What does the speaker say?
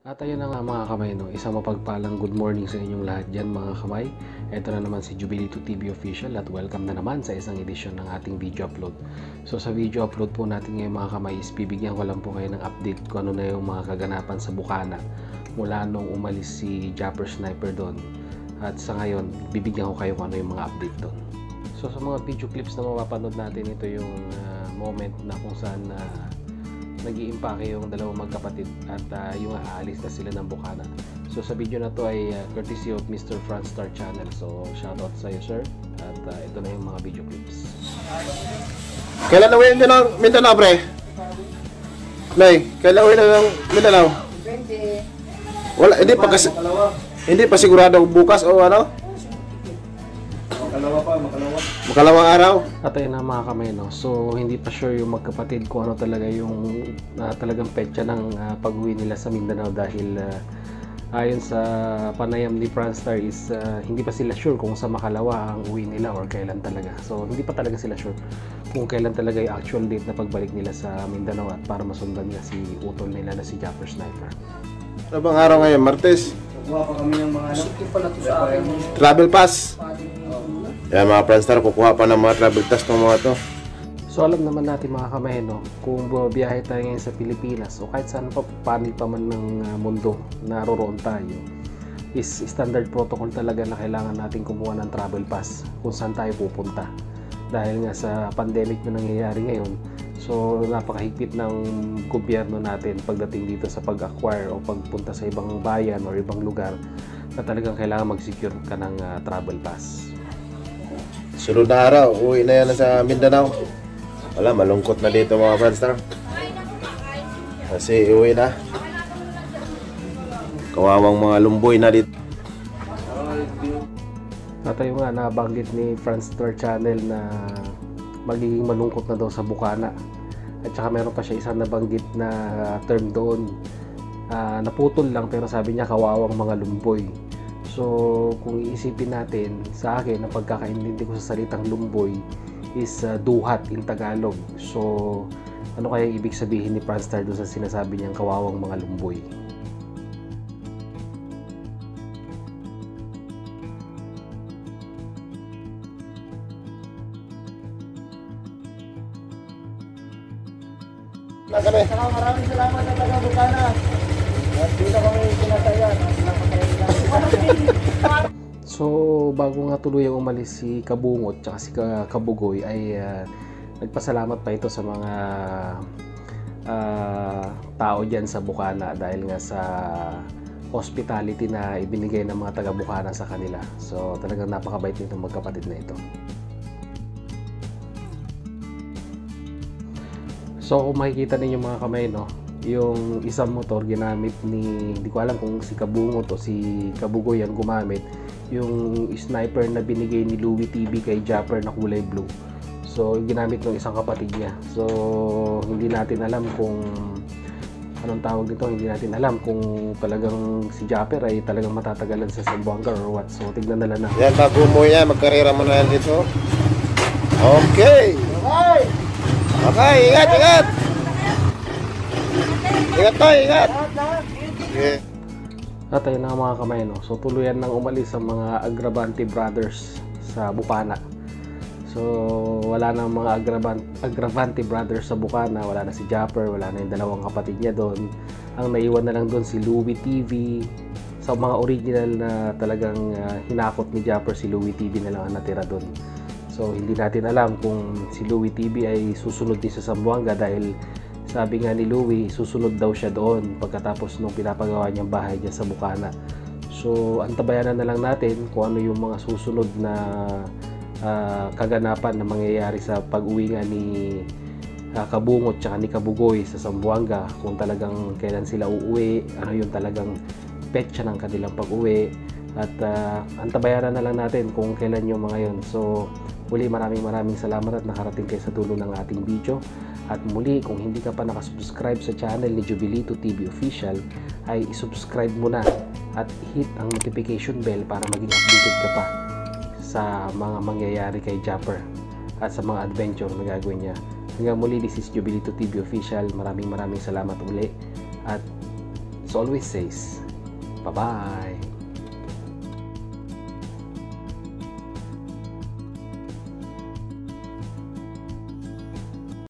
At ayun na nga mga kamay, no? Isang mapagpalang good morning sa inyong lahat dyan mga kamay. Ito na naman si Jubilito TV Official at welcome na naman sa isang edisyon ng ating video upload. So sa video upload po natin ngayon mga kamay is bibigyan ko lang po kayo ng update kung ano na yung mga kaganapan sa Bucana mula nung umalis si Japer sniper doon. At sa ngayon, bibigyan ko kayo kung ano yung mga update doon. So sa mga video clips na mapapanood natin, ito yung moment na kung saan nag-iimpake yung dalawang magkapatid at yung aalis na sila ng Bucana. So sa video na to ay courtesy of Mr. FRANSTAR Channel. So shoutout sa iyo sir. At ito na yung mga video clips. Kailan na uwi ng Mindanao, pre? Nay, kailan uwi na ng Mindanao? 20. Wala, hindi pa sigurado bukas o ano? Makalawang araw. At ayun na mga kamay, no? So hindi pa sure yung magkapatid kung ano talaga yung talagang petsa ng pag-uwi nila sa Mindanao dahil ayon sa panayam ni FRANSTAR is hindi pa sila sure kung sa Makalawa ang uwi nila or kailan talaga. So hindi pa talaga sila sure kung kailan talaga yung actual date na pagbalik nila sa Mindanao at para masundan niya si utol nila na si Japer Sniper. Ano bang araw ngayon? Martes? Kuha pa kami ng mga Travel pass. Yan mga FRANSTAR, kukuha pa ng mga travel pass ng mga to. So alam naman natin mga kamay, no, kung bumabiyahe tayo ngayon sa Pilipinas o kahit saan pa panig pa man ng mundo naroroon tayo, is standard protocol talaga na kailangan natin kumuha ng travel pass kung saan tayo pupunta. Dahil nga sa pandemic na nangyayari ngayon, so napakahigpit ng gobyerno natin pagdating dito sa pag-acquire o pagpunta sa ibang bayan o ibang lugar na talagang kailangan mag-secure ka ng travel pass. Sunod na araw, uwi na yan sa Mindanao. Wala, malungkot na dito mga FRANSTAR. Kasi uwi na. Kawawang mga lumboy na dito. At ayun nga, nabanggit ni FRANSTAR Channel na magiging malungkot na daw sa Bucana. At saka meron pa siya isang nabanggit na term doon. Naputol lang pero sabi niya kawawang mga lumboy. So kung iisipin natin, sa akin ang pagkakaintindi ko sa salitang lumboy is duhat in Tagalog. So ano kaya ibig sabihin ni FRANSTAR doon sa sinasabi niyang kawawang mga lumboy? Maraming salamat sa taga Bucana. Dito kami sinatayan. So bago nga tuluyang umalis si Kabungot at si Kabugoy ay nagpasalamat pa ito sa mga tao dyan sa Bucana dahil nga sa hospitality na ibinigay ng mga taga Bucana sa kanila. So talagang napakabait nitong magkapatid na ito. So kung makikita ninyo mga kamay, no, yung isang motor ginamit ni, hindi ko alam kung si Kabungot o si Kabugoy ang gumamit, yung sniper na binigay ni Louie TV kay Japer na kulay blue. So ginamit ng isang kapatid niya. So hindi natin alam kung anong tawag dito, hindi natin alam kung talagang si Japer ay talagang matatagalan sa Zamboanga or what. So tignan na lang natin. Yan, bago mo yan, magkarera mo na yan dito. Okay! Okay, ingat, ingat! Ingat tayo, ingat! Okay. At ayun na mga kamay, no? So tuluyan nang umalis ang mga Agravante brothers sa Bucana. So wala na mga Agravante brothers sa Bucana, wala na si Japer, wala na yung dalawang kapatid niya doon. Ang naiwan na lang doon si Louie TV. Sa mga original na talagang hinakot ni Japer, si Louie TV na lang ang natira doon. So hindi natin alam kung si Louie TV ay susunod din sa Zamboanga dahil sabi nga ni Louie, susunod daw siya doon pagkatapos nung pinapagawa niyang bahay niya sa Bucana. So antabayanan na lang natin kung ano yung mga susunod na kaganapan na mangyayari sa pag-uwi nga ni Kabungot at ni Kabugoy sa Zamboanga, kung talagang kailan sila uuwi, ano yung talagang petsa ng kanilang pag-uwi, at antabayanan na lang natin kung kailan yung mga yun. So muli maraming salamat at nakarating kayo sa dulo ng ating video. At muli, kung hindi ka pa nakasubscribe sa channel ni Jubilito TV Official, ay isubscribe mo na at hit ang notification bell para maging updated ka pa sa mga mangyayari kay Japer at sa mga adventure na gagawin niya. Hanggang muli, this is Jubilito TV Official. Maraming salamat uli at always says, bye-bye!